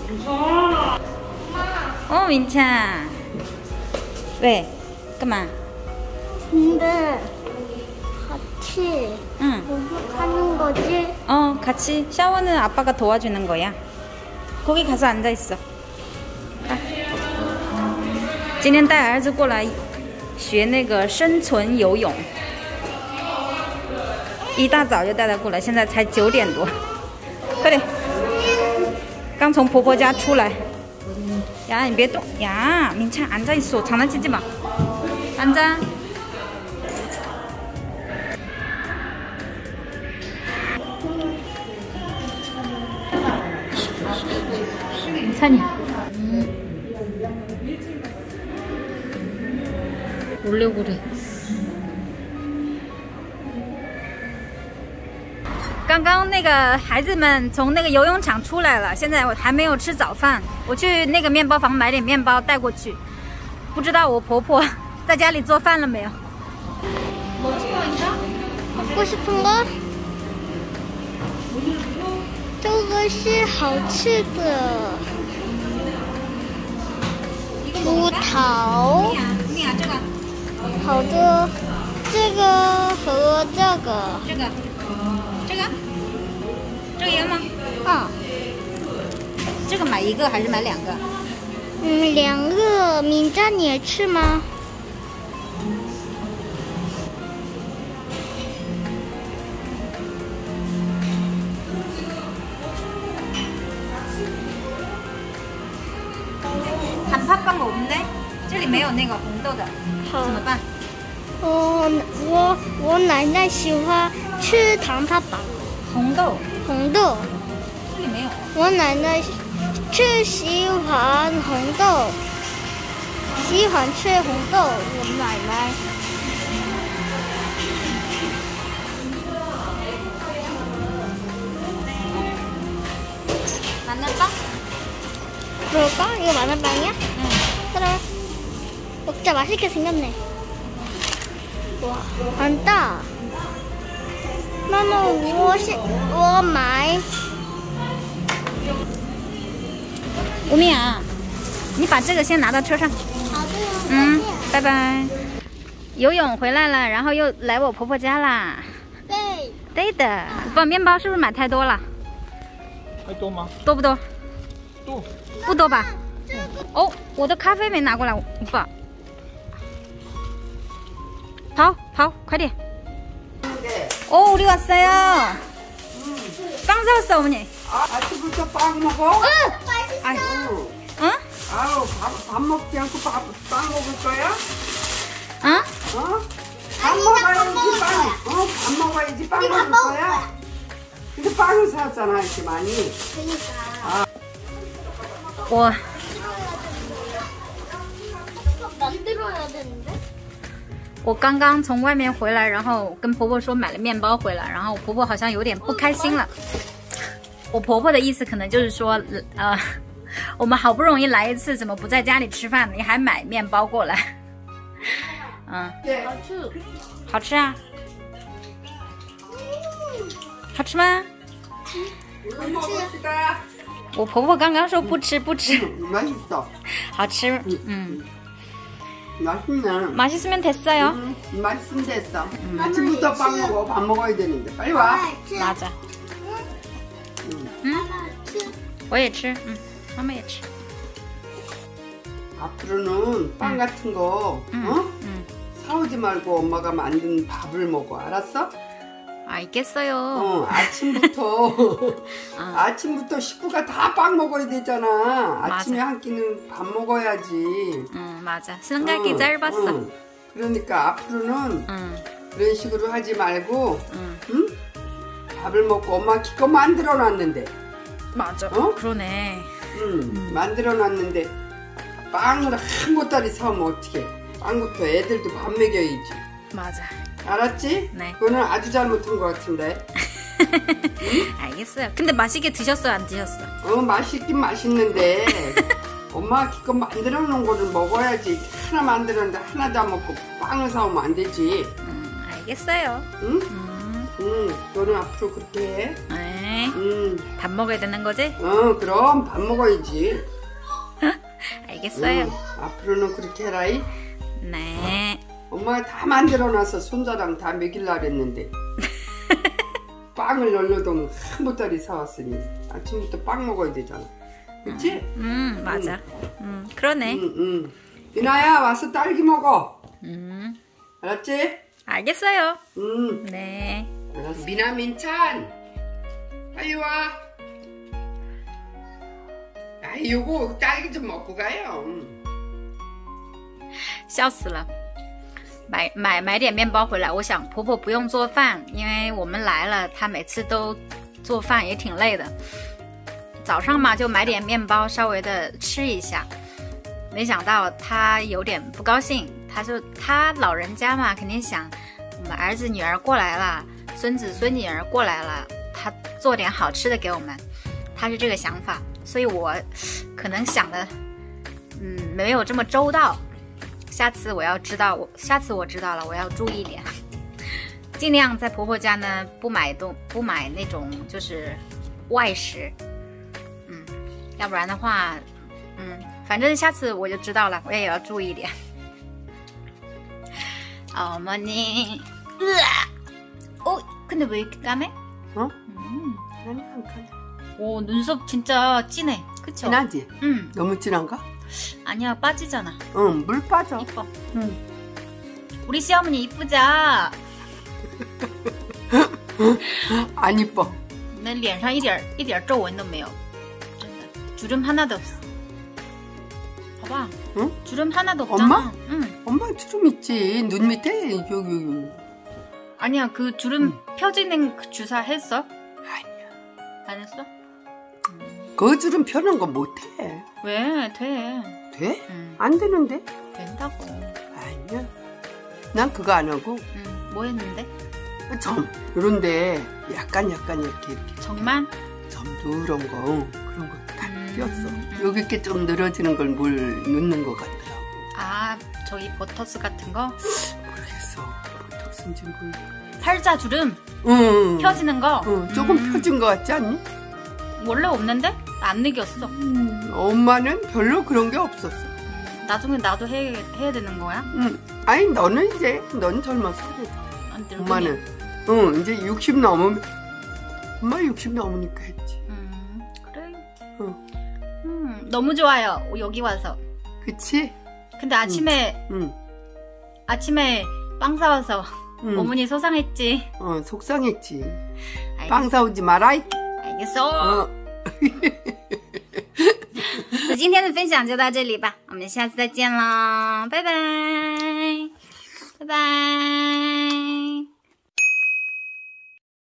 어, 민찬. 왜? 그만. 근데 같이 목욕하는 거지? 같이. 샤워는 아빠가 도와주는 거야. 거기 가서 앉아 있어. 今天带儿子过来学那个生存游泳，一大早就带他过来，现在才9点多，快点！刚从婆婆家出来。呀，你别动呀，明灿앉아 있어，장난치지 마， 앉아。 민찬이. 놀려고 그래. 刚刚那个孩子们从那个游泳场出来了，现在我还没有吃早饭。我去那个面包房买点面包带过去，不知道我婆婆在家里做饭了没有。 먹고 싶은 거? 저거是好吃的葡萄，好的，这个和这个， 这个要吗？这个买一个还是买2个 ？2个。明天你也吃吗？ 단팥빵 없네? 这里没有那个红豆的，怎么办？ 我奶奶喜欢吃糖팥빵。红豆。 这里没有。 我奶奶喜欢红豆，喜欢吃红豆。我奶奶。 마늘빵? 그럴까? 이거 마늘빵이야? 응. 그래. 먹자. 맛있게 생겼네. 와, 많다. 마마, 我买. 우미야, 你把这个先拿到车上。 好的。 拜拜。游泳回来了，然后又来我婆婆家啦。对的。不，面包是不是买太多了？ 还多吗？ 多不多？ 多。 不多吧？哦，我的咖啡没拿过来，爸。跑，快点！우리 왔어요. 빵 사왔어, 어머니. 아침부터 빵 먹어? 맛있어. 응? 아우, 밥 먹지 않고 빵 먹을 거야? 응? 밥 먹어야지, 빵. 밥 먹어야지, 빵 먹을 거야? 근데 빵을 사왔잖아, 이렇게 많이. 그러니까. 我 만들어야 되는데? 我刚刚从外面回来，然后跟婆婆说买了面包回来，然后我婆婆好像有点不开心了。我婆婆的意思可能就是说，我们好不容易来一次，怎么不在家里吃饭呢？你还买面包过来？ 对， 好吃啊？好吃吗？我婆婆刚刚说不吃。 맛있어. 好吃， 맛있네. 맛있으면 됐어요. 맛있으면 됐어. 아침부터 빵 먹어. 밥 먹어야 되는데. 빨리 와. 맞아. 我也吃，妈妈也吃。 앞으로는 빵 같은 거 사오지 말고 엄마가 만든 밥을 먹어. 알았어? 알겠어요. 아침부터 식구가 다 빵 먹어야 되잖아. 아침에 한 끼는 밥 먹어야지. 맞아. 생각이 짧았어. 그러니까 앞으로는 그런 식으로 하지 말고 밥을 먹고 엄마 기껏 만들어 놨는데. 맞아. 그러네. 만들어 놨는데 빵을 한 보따리 사오면 어떡해. 빵부터 애들도 밥 먹여야지. 맞아. 알았지? 네. 그거는 아주 잘못한 것 같은데. 알겠어요. 근데 맛있게 드셨어요? 안 드셨어? 맛있긴 맛있는데 엄마가 기껏 만들어 놓은 거를 먹어야지. 하나 만들었는데 하나도 안 먹고 빵을 사오면 안 되지. 알겠어요. 응? 너는 앞으로 그렇게 해. 네. 네. 밥 먹어야 되는 거지? 그럼 밥 먹어야지. 알겠어요. 앞으로는 그렇게 해라이. 네. 엄마가 다 만들어놔서 손자랑 다 먹일라 그랬는데 빵을 열려동 한 보따리 사왔으니 아침부터 빵 먹어야 되잖아. 그치? 맞아. 그러네. 미나야 와서 딸기 먹어. 알았지? 알겠어요. 네. 알았어. 미나 민찬 빨리 와. 요거 딸기 좀 먹고 가요. 笑死了。买点面包回来，我想婆婆不用做饭，因为我们来了，她每次都做饭也挺累的。早上嘛就买点面包稍微的吃一下，没想到她有点不高兴，她老人家嘛肯定想我们儿子女儿过来了，孙子孙女儿过来了，她做点好吃的给我们，她是这个想法，所以我可能想的没有这么周到。下次我知道了，我要注意一点，尽量在婆婆家呢不买那种就是外食，要不然的话，反正下次我就知道了，我也要注意一点。어머니, 근데 왜 이렇게 까매? 아니 안 까매. 오, 눈썹 진짜 진해, 그쵸? 진하지? 너무 진한가? 아니야, 빠지잖아. 물 빠져. 이뻐. 우리 시어머니 이쁘죠? 안 이뻐. 那脸上一点皱纹都没有，真的，주름 하나도 없어. 봐봐. 응? 주름 하나도 없잖아. 엄마? 응. 엄마 주름 있지. 눈 밑에 여기. 아니야, 그 주름 펴지는 그 주사 했어? 아니야. 안 했어? 그 주름 펴는 거 못해. 왜? 돼. 돼? 응. 안 되는데? 된다고. 아니야. 난 그거 안 하고. 뭐 했는데? 점 요런데 약간 이렇게 정말? 점 누런 거 그런 거 다 띄었어. 여기 이렇게 좀 늘어지는 걸 뭘 넣는 것 같더라고. 아, 저기 버터스 같은 거? 모르겠어. 버터스인지 뭘. 팔자 주름 펴지는 거? 조금 펴진 것 같지 않니? 원래 없는데? 안 느꼈어. 엄마는 별로 그런 게 없었어. 나중에 나도 해야 되는 거야? 아니 넌 젊어서 그래. 엄마는 이제 60 넘으면 엄마 60 넘으니까 했지. 그래. 너무 좋아요. 여기 와서. 그치? 근데 아침에 빵 사와서 어머니 속상했지. 속상했지. 알겠어. 빵 사오지 마라. 알겠어. 那今天的分享就到这里吧，我们下次再见啦，拜拜。